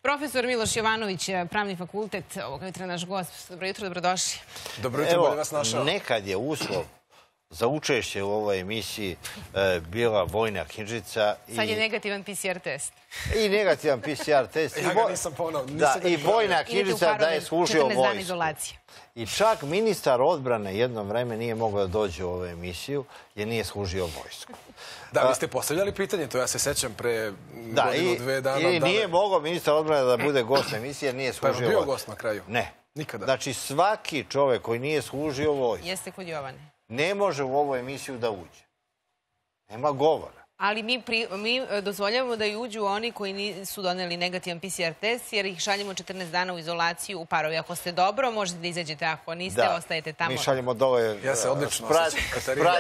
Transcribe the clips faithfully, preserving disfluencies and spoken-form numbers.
Profesor Miloš Jovanović, Pravni fakultet, ovog jutra naš gost. Dobro jutro, dobrodošli. Dobro jutro, bolje vas našao. Nekad je uslov za učešće u ovoj emisiji bila vojna knjižica. Sad je negativan P C R test. I negativan P C R test. Ja ga nisam ponovno. Da, i vojna knjižica da je služio vojsku. I čak ministar odbrane jedno vreme nije mogao da dođe u ovu emisiju jer nije služio vojsku. Da, vi ste postavljali pitanje, to ja se sećam pre godinu, dve dana. I nije mogao ministar odbrane da bude gost emisije jer nije služio vojsku. Pa je bio gost na kraju? Ne. Nikada. Znači svaki čovjek koji nije služio vojsku jeste kod Jovane. Ne može u ovu emisiju da uđe. Nema govora. Ali mi, pri, mi dozvoljavamo da i uđu oni koji nisu doneli negativan P C R test, jer ih šaljemo četrnaest dana u izolaciju u parovi. Ako ste dobro, možete da izađete, ako niste, da. Ostajete tamo. Mi šaljemo dole... Ja se odlično osjećam, Katarina.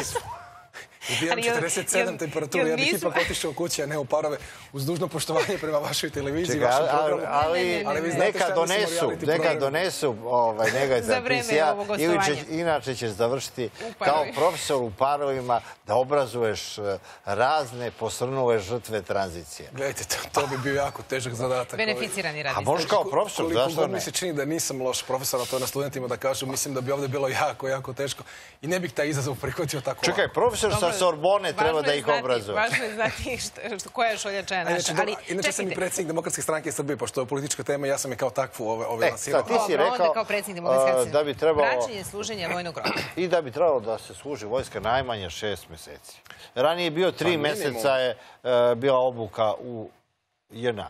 Ubijam četrdeset sedam temperaturu, ja bih ipak otišao kući, a ne u parove, uz dužno poštovanje prema vašoj televiziji, vašem programu. Ali neka donesu, neka donesu negativan P C R, inače ćeš završiti kao profesor u parovima da obrazuješ razne posrnule žrtve tranzicije. Gledajte, to bi bio jako težak zadatak. Beneficirani radi. A možeš kao profesor, zašto ne? Koliko mi se čini da nisam loš profesor, a to na studentima da kažu, mislim da bi ovdje bilo jako, jako teško i ne bih taj izazov prihvatio tako. Čekaj, profesor sa Sorbone treba da ih obrazuje. Važno je znati koja je šoljača naša. Inače sam i predsjednik Demokratske stranke Srbije, pošto je politička tema, ja sam je kao takvu ove lansirao. E, sad ti si rekao da bi trebalo... Praćenje služenja vojnog roka. I da bi trebalo da se služi vojska najmanje šest meseci. Ranije je bio tri meseca je bila obuka u J N A.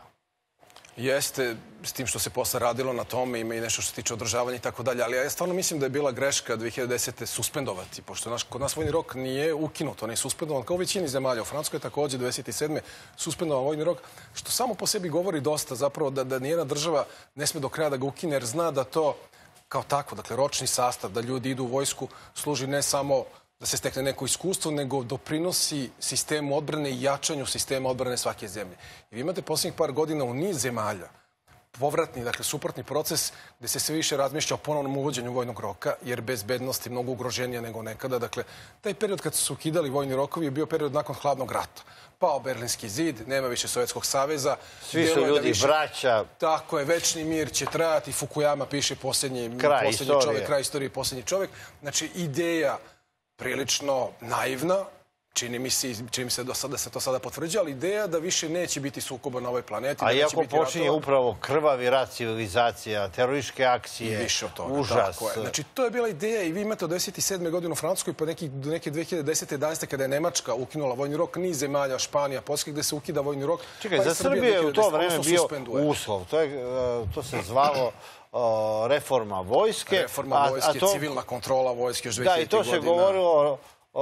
Jeste, s tim što se posle radilo na tome, ima i nešto što se tiče održavanja i tako dalje, ali ja stvarno mislim da je bila greška dve hiljade desete suspendovati, pošto kod nas vojni rok nije ukinut, on je suspendovan kao u većini zemalja. U Francuskoj je također dve hiljade sedme suspendovan vojni rok, što samo po sebi govori dosta zapravo da nijedna država ne sme do kraja da ga ukine, jer zna da to kao tako, dakle ročni sastav, da ljudi idu u vojsku, služi ne samo da se stekne neko iskustvo, nego doprinosi sistemu odbrane i jačanju sistema odbrane svake zemlje. I vi imate posljednjih par godina u niz zemalja povratni, dakle suprotni proces gdje se sve više razmišlja o ponovnom uvođenju vojnog roka, jer bezbednost je mnogo ugroženija nego nekada. Dakle, taj period kad su ukidali vojni rokovi je bio period nakon hladnog rata. Pao Berlinski zid, nema više Sovjetskog saveza. Svi su ljudi braća. Tako je, večni mir će trajati. Fukuyama piše posljednji čovjek, kraj istorije, posljednji čovjek. Znači, ideja prilično naivna, čini mi se da se to sada potvrđuje, ali ideja da više neće biti sukoba na ovoj planeti. A iako počinje upravo krvavi rat civilizacija, terorističke akcije, užas. Znači, to je bila ideja i vi imate od dve hiljade sedme godine u Francuskoj pa do neke dve hiljade desete jedanaeste kada je Nemačka ukinula vojni rok, niz zemalja, Španija, Poljska, gde se ukida vojni rok. Čekaj, za Srbiju je u to vreme bio uslov. To se zvalo reforma vojske. Reforma vojske, civilna kontrola vojske još dve hiljaditih godina. Da, i to se govorilo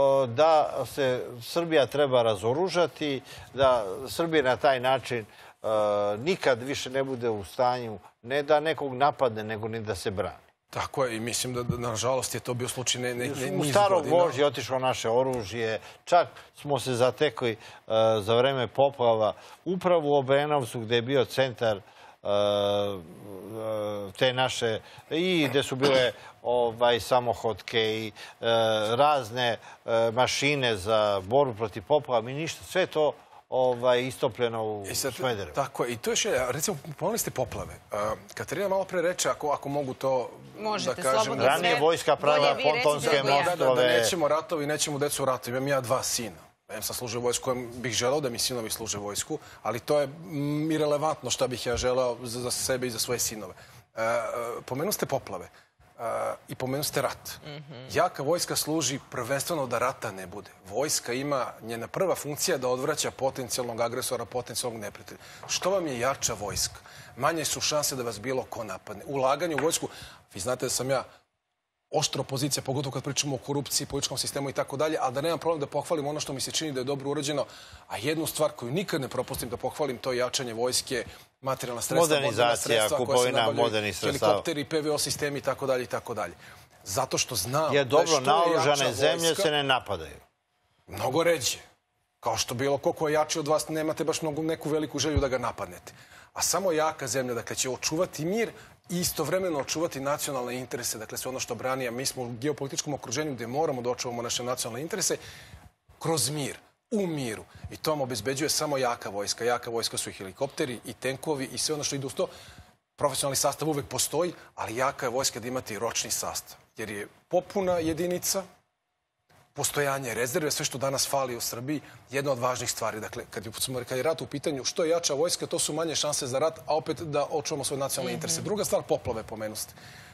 da se Srbija treba razoružati, da Srbija na taj način nikad više ne bude u stanju ne da nekog napadne, nego ni da se brani. Tako je i mislim da, nažalost, je to bio slučaj ne niz godina. U starog vožnje otišlo naše oružje, čak smo se zatekli za vreme poplava upravo u Obrenovcu gdje je bio centar te naše, i gdje su bile samohodke i razne mašine za borbu protiv poplava. Mi ništa, sve to istopljeno u Smederevu. Tako je. I to još je, recimo, pomenuli ste poplave. Katarina malo pre reče, ako mogu to da kažem... Ranije vojska pravila pontonske mostove. Da nećemo ratovi, nećemo decu u ratu. Imam ja dva sina. Ja sam služio vojsku, kojem bih želeo da mi sinovi služe vojsku, ali to je irelevantno šta bih ja želeo za sebe i za svoje sinove. Pomenu ste poplave i pomenu ste rat. Jaka vojska služi prvenstveno da rata ne bude. Vojska ima, njena prva funkcija da odvraća potencijalnog agresora, potencijalnog neprijatelja. Što vam je jača vojska? Manje su šanse da vas bilo ko napadne. Ulaganje u vojsku, vi znate da sam ja oštra opozicija, pogotovo kad pričamo o korupciji, političkom sistemu i tako dalje, ali da nemam problem da pohvalim ono što mi se čini da je dobro urađeno, a jednu stvar koju nikad ne propustim da pohvalim, to je jačanje vojske, materijalna sredstva, modernizacija, kupovina modernih sredstava, helikopteri, P V O sistemi i tako dalje i tako dalje. Zato što znam... Je dobro, naoružane zemlje se ne napadaju. Mnogo ređe. Kao što bilo ko ko je jači od vas, nemate baš neku veliku želju da ga napadnete. A samo jaka zemlja, dakle, će očuvati mir i istovremeno očuvati nacionalne interese, dakle sve ono što brani, a mi smo u geopolitičkom okruženju gdje moramo da očuvamo naše nacionalne interese kroz mir. u miru. I to vam obezbeđuje samo jaka vojska. Jaka vojska su i helikopteri, i tenkovi, i sve ono što ide uz to. Profesionalni sastav uvek postoji, ali jaka je vojska da imate i ročni sastav. Jer je popuna jedinica, postojanje rezerve, sve što danas fali u Srbiji, jedna od važnih stvari. Dakle, kad je rat u pitanju, što je jača vojska, to su manje šanse za rat, a opet da očuvamo svoje nacionalne interese. Druga stvar, poplave, pomenuste.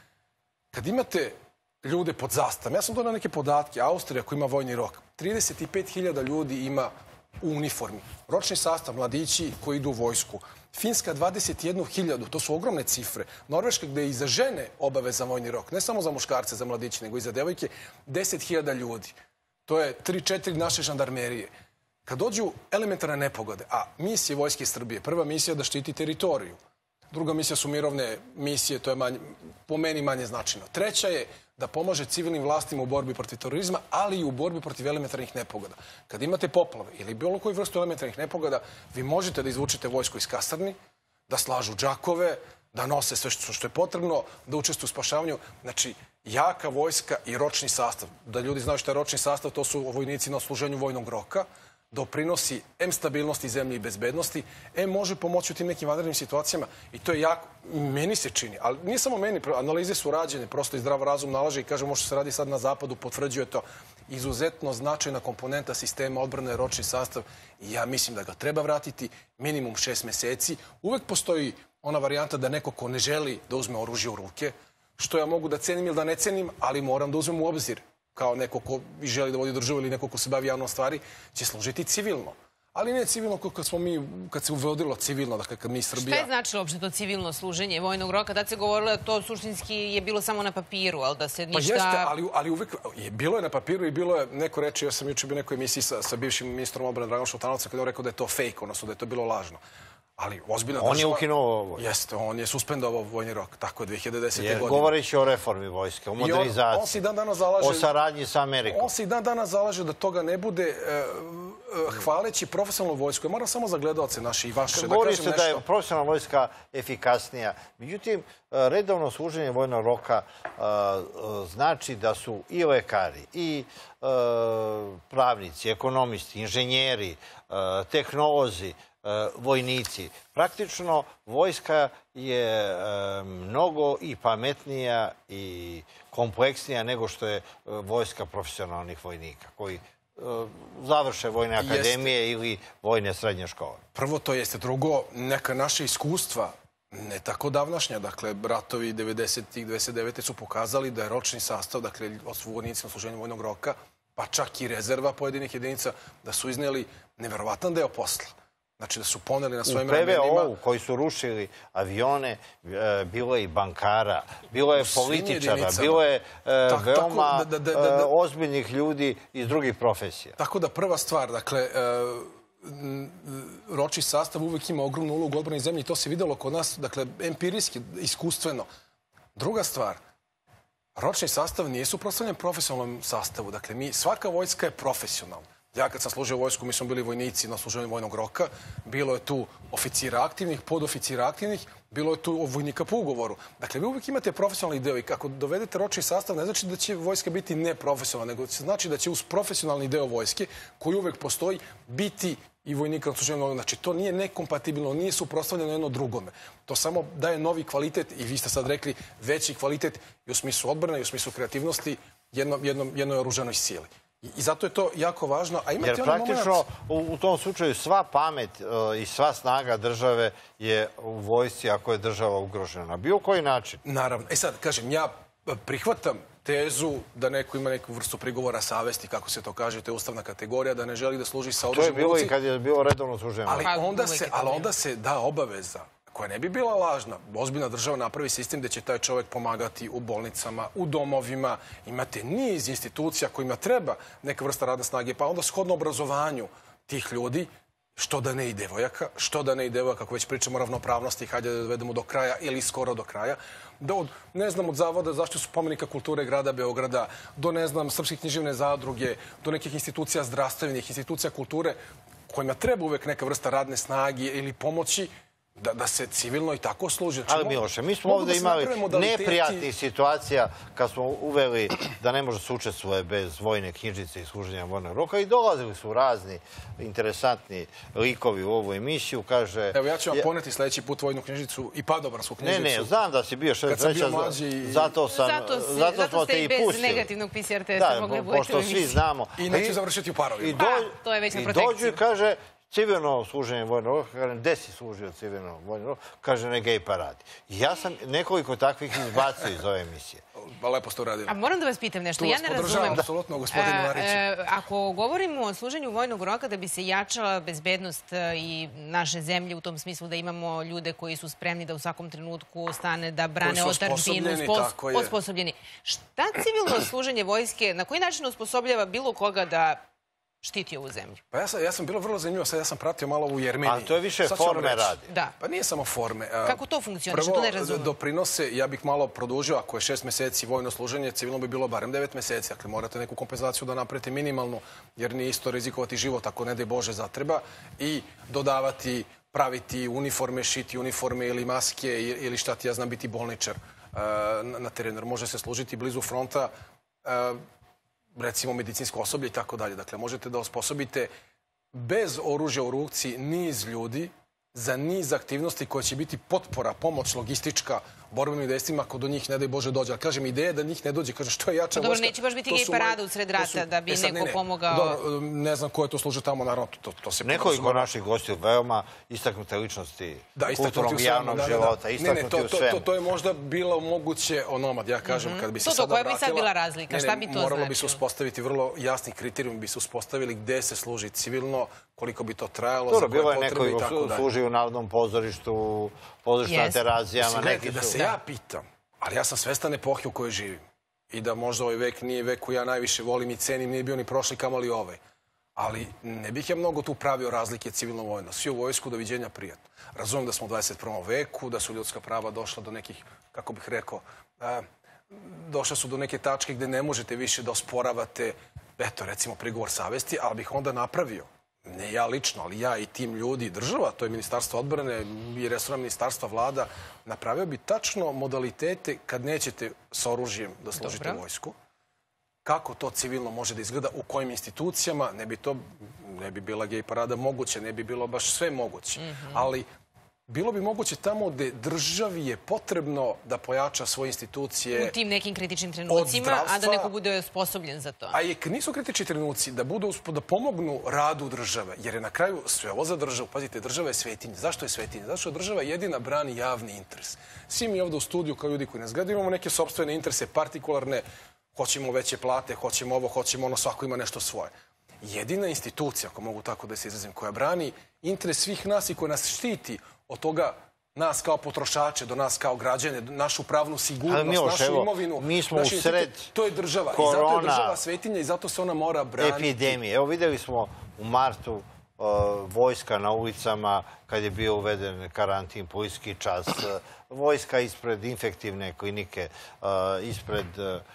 Kad imate ljude pod zastavom, ja sam donao neke podatke, Austrija koja ima vojni rok, trideset pet hiljada ljudi ima u uniformi. Ročni sastav, mladići koji idu u vojsku. Finska dvadeset jednu hiljadu, to su ogromne cifre. Norveška gde je i za žene obavezan vojni rok, ne samo za muškarce, za mladiće, nego i za devojke, deset hiljada ljudi. To je tri četiri naše žandarmerije. Kad dođu elementarne nepogode, a misije Vojske Srbije, prva misija je da štiti teritoriju. Druga misija su mirovne misije, to je manje, po meni manje značajno. Treća je da pomaže civilnim vlastima u borbi protiv terorizma, ali i u borbi protiv elementarnih nepogoda. Kad imate poplave ili bilo koju vrstu elementarnih nepogoda, vi možete da izvučete vojsku iz kasarni, da slažu džakove, da nose sve što je potrebno, da učestvuju u spašavanju. Znači, jaka vojska i ročni sastav. Da ljudi znaju što je ročni sastav, to su vojnici na služenju vojnog roka, doprinosi em stabilnosti zemlje i bezbednosti, em može pomoći u tim nekim vanrednim situacijama i to je jako, meni se čini, ali nije samo meni, analize su rađene, prosto i zdrav razum nalaže i kaže možda se radi sad na zapadu, potvrđuje to izuzetno značajna komponenta sistema odbrane je ročni sastav i ja mislim da ga treba vratiti minimum šest meseci. Uvek postoji ona varijanta da neko ko ne želi da uzme oružje u ruke, što ja mogu da cenim ili da ne cenim, ali moram da uzmem u obzir kao neko ko želi da vodi državu ili neko ko se bavi javnom stvari, će služiti civilno. Ali ne civilno kad smo mi, kad se uvodilo civilno, dakle kad mi Srbija... Šta je značilo uopšte to civilno služenje vojnog roka? Tad se govorilo da to suštinski je bilo samo na papiru, ali da se ništa... Pa jeste, ali, ali uvek, bilo je na papiru i bilo je, neko reče, ja sam juče bio u nekoj emisiji sa, sa bivšim ministrom odbrane Draganom Šutanovcem kada je rekao da je to fake, odnosno da je to bilo lažno. Ali ozbiljna država... On je ukinuo vojsku. Jeste, on je suspendovao vojni rok, tako je dve hiljade desete godine. Govoreći o reformi vojske, o modernizaciji, on se i dan danas zalaže, o saradnji sa Amerikom. On se i dan danas zalaže da toga ne bude hvaleći profesionalnu vojsku. Ja moram samo za gledalce naše i vaše da kažem nešto. Govori se da je profesionalna vojska efikasnija. Međutim, redovno služenje vojnog roka znači da su i lekari, i pravnici, ekonomisti, inženjeri, tehnolozi, vojnici. Praktično, vojska je mnogo i pametnija i kompleksnija nego što je vojska profesionalnih vojnika, koji završe vojne akademije ili vojne srednje škole. Prvo to jeste. Drugo, neka naše iskustva, ne tako davnašnja, dakle, ratovi devedesetih, devedeset devete su pokazali da je ročni sastav, dakle, od vojnici na služenju vojnog roka, pa čak i rezerva pojedinih jedinica, da su izneli neverovatan deo posla. Znači da su poneli na svojim ramenima... U P V O-u koji su rušili avione, bilo je i bankara, bilo je političara, bilo je veoma ozbiljnih ljudi iz drugih profesija. Tako da prva stvar, dakle, ročni sastav uvek ima ogromnu ulogu u odbrani zemlje i to se videlo kod nas, dakle, empirijski, iskustveno. Druga stvar, ročni sastav nije suprotstavljen profesionalnom sastavu. Dakle, mi, svaka vojska je profesionalna. Ja kad sam služio vojsku, mi smo bili vojnici na služenju vojnog roka. Bilo je tu oficira aktivnih, podoficira aktivnih, bilo je tu vojnika po ugovoru. Dakle, vi uvijek imate profesionalni deo i kako dovedete ročni sastav, ne znači da će vojska biti neprofesionalna, nego znači da će uz profesionalni deo vojske, koji uvek postoji, biti i vojnika na služenju vojnog roka. Znači, to nije nekompatibilno, nije suprotstavljeno jedno drugome. To samo daje novi kvalitet i vi ste sad rekli veći kvalitet i u smislu odbrane i u smislu kreativnosti jednoj oružanoj sili. I zato je to jako važno. Jer praktično u tom slučaju sva pamet i sva snaga države je u vojsci ako je država ugrožena. Na bilo koji način. Naravno. E sad, kažem, ja prihvatam tezu da neko ima neku vrstu prigovora savesti, kako se to kaže, to je ustavna kategorija, da ne želi da služi sa oružjem. To je bilo i kad je bilo redovno služenje. Ali onda se da obaveza koja ne bi bila lažna. Ozbiljna država napravi sistem gde će taj čovjek pomagati u bolnicama, u domovima. Imate niz institucija kojima treba neka vrsta radne snage, pa onda shodno obrazovanju tih ljudi, što da ne i devojaka, što da ne i devojaka, kako već pričamo o ravnopravnosti, hajde da dovedemo do kraja ili skoro do kraja, do, ne znam, od Zavoda zaštite spomenika kulture grada Beograda, do, ne znam, Srpske književne zadruge, do nekih institucija zdravstvenih, institucija kulture, kojima treba uvek neka vrsta radne snage ili pomoći, da se civilno i tako služi. Ali Miloše, mi smo ovdje imali neprijatnih situacija kad smo uveli da ne može se učestvuje bez vojne knjižice i služenja vojnog roka i dolazili su razni interesantni likovi u ovu emisiju, kaže... Evo, ja ću vam poneti sljedeći put vojnu knjižicu i padobransku knjižicu. Ne, ne, znam da si bio šest treća, zato smo te i pustili. Zato ste i bez negativnog P C R testa mogli budete u emisiji. Pošto svi znamo. I neću završiti u parovima. To je već na protekciju. I dođu i kaže... civilno služenje vojnog roka, kaže, gde si služio civilno vojnog roka, kaže, ne gej paradi. Ja sam nekoliko takvih izbacio iz ove emisije. Lepo ste uradili. A moram da vas pitam nešto, ja ne razumem. Tu vas podržavam, apsolutno, gospodin Marić. Ako govorimo o služenju vojnog roka da bi se jačala bezbednost i naše zemlje u tom smislu da imamo ljude koji su spremni da u svakom trenutku stane, da brane otadžbinu, osposobljeni. Šta civilno služenje vojske, na koji način osposobljava bilo koga da štiti ovu zemlju? Pa ja sam bilo vrlo zanimljivo, sad ja sam pratio malo u Jermeniji. Ali to je više forme radi. Da. Pa nije samo forme. Kako to funkcioniše? To ne razumem. Prvo, doprinose, ja bih malo produžio, ako je šest meseci vojno služenje, civilno bi bilo barem devet meseci. Dakle, morate neku kompenzaciju da napravite minimalnu, jer nije isto rizikovati život ako ne daj Bože zatreba, i dodavati, praviti uniforme, šiti uniforme ili maske ili šta ti ja znam, biti bolničar na terenu. Može se služiti blizu fronta, recimo medicinsko osoblje i tako dalje. Dakle, možete da osposobite bez oružja u ruci niz ljudi za niz aktivnosti koje će biti potpora, pomoć, logistička, borbenim dejstvima ako do njih ne daj Bože dođe. Ali kažem, ideja da njih ne dođe, kaže što je jača vojska... Dobro, neće baš biti gej parada u sred rata da bi neko pomogao... Ne znam ko je to služio tamo, naravno, to se... Nekoliko naših gostiju, veoma istaknute ličnosti kulturnog javnog života, istaknuti u svemu. To je možda bilo moguće onomad, ja kažem, kad bi se sada vratila... To, koja bi sad bila razlika? Šta bi to značilo? Moralo bi se uspostaviti vrlo jasni kriterijumi, bi se uspostavili gde se služi civilno, koliko bi to trajalo, za koje potrebe i tako dalje. Bilo je neko služi u Narodnom pozorištu, pozorištu na Terazijama, neki su... Ja pitam, ali ja sam svestan epohe u kojoj živim i da možda ovaj vek nije vek koji ja najviše volim i cenim, nije bio ni prošli kamoli ovaj. Ali ne bih ja mnogo tu pravio razlike civilno-vojno. Svi u vojsku, doviđenja, prijatno. Razumem da smo u dvadeset prvom veku, da su ljudska prava došla do nekih, kako bih rekao, došla su do neke tačke gde ne možete više da osporavate, eto, recimo, prigovor savesti, ali bih onda napravio, ne ja lično, ali ja i tim ljudi, država, to je Ministarstvo odbrane i resorna ministarstva, vlada, napravio bi tačno modalitete kad nećete sa oružjem da služite vojsku. Kako to civilno može da izgleda, u kojim institucijama, ne bi to, ne bi bila gej parada moguće, ne bi bilo baš sve moguće. Ali bilo bi moguće tamo gde državi je potrebno da pojača svoje institucije. U tim nekim kritičnim trenucima, a da neko bude osposobljen za to. A i nisu kritični trenuci, da budu, da pomognu radu države, jer je na kraju sve ovo za državu. Pazite, država je svetinja. Zašto je svetinja? Zato što država jedina brani javni interes. Svi mi ovdje u studiju, kao ljudi koji nas gledaju, imamo neke sopstvene interese, partikularne, hoćemo veće plate, hoćemo ovo, hoćemo ono, svako ima nešto svoje. Jedina institucija, ako mogu tako da se izrazim, koja brani interes svih nas i koja nas štiti od toga, nas kao potrošače, do nas kao građane, našu pravnu sigurnost, našu imovinu. Mi smo u sred to je država. I zato je država svetinja i zato se ona mora braniti. Epidemije. Evo vidjeli smo u martu vojska na ulicama kad je bio uveden karantin, policijski čas, vojska ispred infektivne klinike, ispred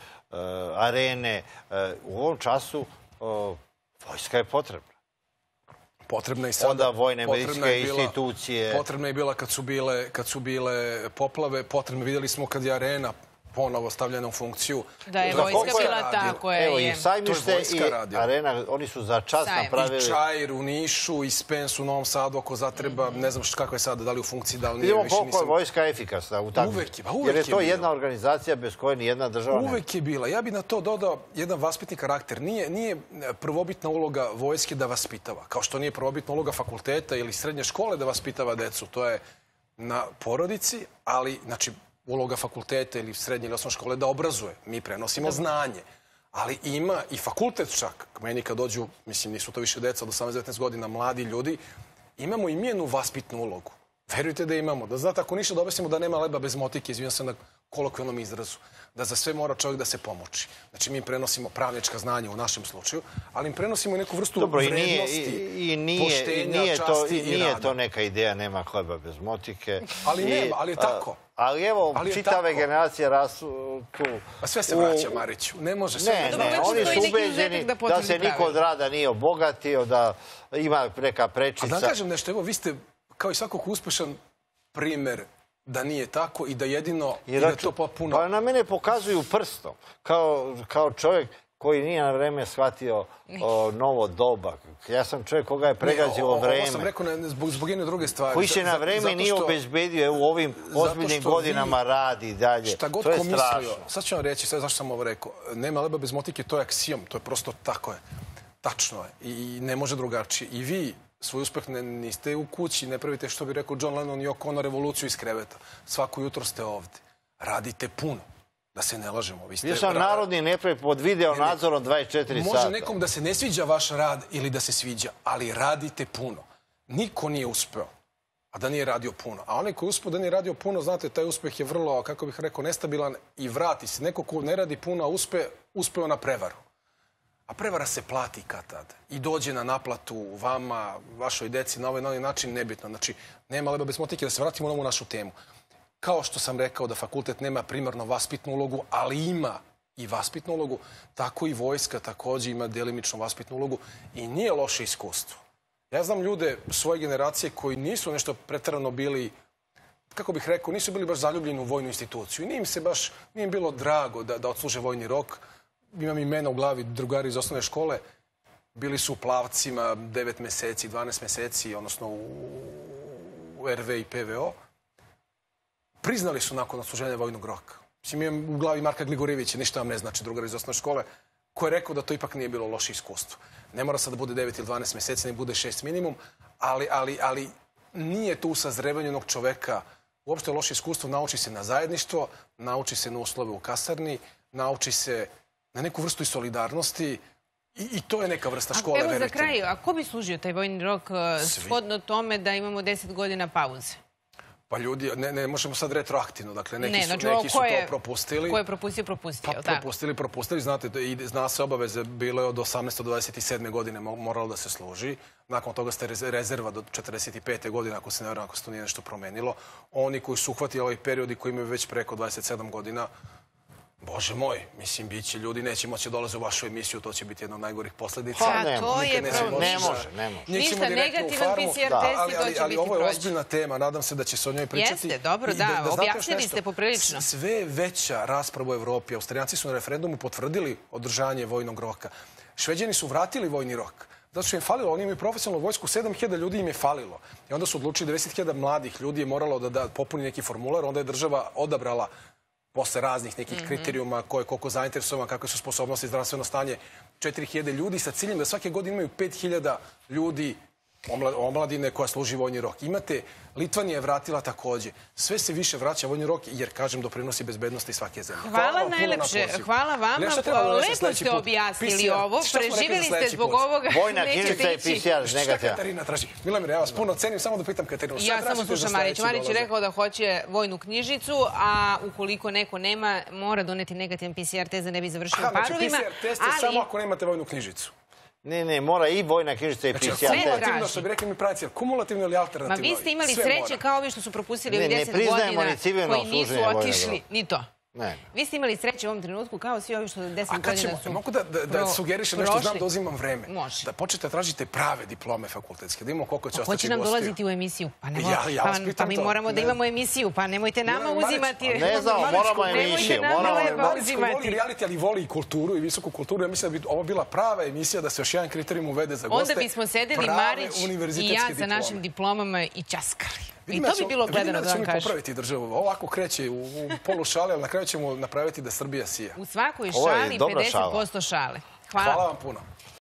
arene. U ovom času vojska je potrebna. Potrebna je sada. Onda vojne medicinske institucije. Potrebna je bila kad su bile poplave. Potrebno vidjeli smo kad je arena ponovo stavljena u funkciju. Da je vojska bila tako je. Evo i Sajmište i arena, oni su za čas napravili... I Čair u Nišu, i Spens u Novom Sadu, ako zatreba, ne znam kako je sada, da li u funkciji, da li nije. Vidimo koliko je vojska efikasna u takvom. Uvek je, uvek je. Jer je to jedna organizacija bez koje ni jedna država ne. Uvek je bila. Ja bih na to dodao jedan vaspitni karakter. Nije prvobitna uloga vojske da vaspitava. Kao što nije prvobitna uloga fakulteta ili srednje škole da vaspitava decu. To je na porodici, ali, znači, uloga fakulteta ili srednje ili osnovne škole da obrazuje. Mi prenosimo znanje. Ali ima i fakultet čak. Meni kad dođu, mislim, nisu to više deca od osamnaest devetnaest godina, mladi ljudi, imamo i mijenu vaspitnu ulogu. Verujte da imamo. Da znate, ako ništa da objasnimo da nema leba bez motike, izvinjam se na kolokvijalnom izrazu, da za sve mora čovjek da se pomoći. Znači, mi prenosimo pravnička znanja u našem slučaju, ali im prenosimo i neku vrstu vrednosti, poštenja, časti i rada. Nije to neka ideja, nema hleba bez motike. Ali nema, ali je tako. Ali evo, čitave generacije rastu tu... A sve se vraća, Mariću. Ne može se... Ne, ne, oni su ubeđeni da se niko od rada nije obogatio, da ima neka prečica. A da kažem nešto, evo, vi ste, kao i svakog uspešan, primer da nije tako i da jedino... I da to potpuno... Pa na mene pokazuju prstom, kao čovjek koji nije na vreme shvatio novo doba. Ja sam čovjek koga je pregazilo vreme. Ovo sam rekao zbog jedne druge stvari. Koji se na vreme nije obezbedio u ovim ozbiljnim godinama radi i dalje. Šta god ko mislio, sad ću vam reći, sve zašto sam ovo rekao, nema leba bez motike, to je aksijom, to je prosto tako je. Tačno je i ne može drugačije. I vi svoj uspeh niste u kući, ne pravite što bi rekao John Lennon i Yoko Ono revoluciju iz kreveta. Svako jutro ste ovde. Radite puno. Da se ne lažemo. Vi sam narodni neprijatelj pod video nadzorom dvadeset četiri sata. Može nekom da se ne sviđa vaš rad ili da se sviđa, ali radite puno. Niko nije uspeo, a da nije radio puno. A onaj koji je uspeo da nije radio puno, znate, taj uspeh je vrlo, kako bih rekao, nestabilan i vrati se. Neko ko ne radi puno, a uspe, uspeo na prevaru. A prevara se plati kad tad. I dođe na naplatu vama, vašoj deci, na ovaj način nebitno. Znači, nema leba bez motike, da se vratimo na ovu našu temu. Kao što sam rekao da fakultet nema primarno vaspitnu ulogu, ali ima i vaspitnu ulogu, tako i vojska također ima delimično vaspitnu ulogu i nije loše iskustvo. Ja znam ljude svoje generacije koji nisu nešto preterano bili, kako bih rekao, nisu bili baš zaljubljeni u vojnu instituciju. Nije im se baš, nije im bilo drago da odsluže vojni rok. Imam imena u glavi, drugari iz osnovne škole, bili su u plavcima devet meseci, dvanaest meseci, odnosno u er ve i pe ve o. Priznali su nakon odsluženja vojnog roka. Mislim, imam u glavi Marka Gligorijevića, ništa vam ne znači, drugar iz osnovne škole, koji je rekao da to ipak nije bilo loše iskustvo. Ne mora sad da bude devet ili dvanaest meseci, ne bude šest minimum, ali nije to u sazrevanju jednog čoveka. Uopšte loše iskustvo nauči se na zajedništvo, nauči se na uslove u kasarni, nauči se na neku vrstu i solidarnosti i to je neka vrsta škole, verujte. Evo za kraj, a ko bi služio taj vojni rok shodno tome da imamo deset godina pauze? Pa ljudi, ne možemo sad retroaktivno, dakle, neki su to propustili. Ko je propustio, propustio, tako? Pa propustili, propustili, znate, zna se obaveze, bilo je od osamnaeste do dvadeset sedme godine moralo da se služi. Nakon toga ste rezerva do četrdeset pete godine, ako se ne vjerujem, ako se to nije nešto promenilo. Oni koji su uhvatili ovaj period i koji imaju već preko dvadeset sedam godina, Bože moj, mislim, bit će ljudi, neće moći dolaze u vašu emisiju, to će biti jedna od najgorih posljedica. Pa, to je problem. Ne može, ne može. Ništa, negativan pe ce er test i to će biti prođe. Ali ovo je ozbiljna tema, nadam se da će se o njoj pričati. Jeste, dobro, da, objasnili ste poprilično. Sve veća rasprava u Evropi. Austrijanci su na referendumu potvrdili održanje vojnog roka. Šveđani su vratili vojni rok. Zato što im je falilo, oni imaju profesionalnu vojsku, sedam hiljada ljudi im je falilo. I onda su odlučili devedeset hiljada mladih ljudi je moralo da popuni neki formular, onda je država odabrala posle raznih nekih kriterijuma koje koliko zainteresovano, kakve su sposobnosti, zdravstveno stanje, četiri hiljade ljudi sa ciljem da svake godine imaju pet hiljada ljudi omladine koja služi vojni rok. Imate, Litvanija je vratila također. Sve se više vraća vojni rok jer, kažem, doprinosi bezbednosti svake zemlje. Hvala najlepše. Hvala vama. Lepo ste objasnili ovo. Preživjeli ste zbog ovoga. Vojna knjižica i pe ce er negativna. Šta Katarina traži? Milamir, ja vas puno cenim, samo da pitam Katarinu. Ja samo slušam Marić. Marić je rekao da hoće vojnu knjižicu, a ukoliko neko nema, mora doneti negativan pe ce er test da ne bi završio u parovima. Znači, pe ce er test je samo ako nemate vojnu knjižicu. Ne, ne, mora i vojna knjižica i pe ce er. Znači, kumulativno, što bi rekli mi pravi cijel, kumulativno ili alternativno. Ma vi ste imali sreće kao ovi što su propustili ovih deset godina koji nisu otišli, ni to. Vi ste imali sreće u ovom trenutku kao svi ovi što deset godina su... Mogu da sugerišem nešto, znam da uzimam vreme. Da počnete da tražite prave diplome fakultetske, da imamo koliko će ostati gostiju. Ko će nam dolaziti u emisiju? Pa mi moramo da imamo emisiju, pa nemojte nama uzimati... Ne znamo, moramo emisiju. Maričko voli reality, ali voli i kulturu i visoku kulturu. Ja mislim da bi ovo bila prava emisija da se još jedan kriterijum uvede za goste. Onda bismo sedeli Marić i ja sa našim diplomama i ćaskali. I to bi bilo gledano, da vam kažem. Vidimo da ćemo mi popraviti državu. Ovako kreće u polu šale, ali na kraju ćemo napraviti da Srbija sija. U svakoj šali pedeset posto šale. Hvala. Hvala vam puno.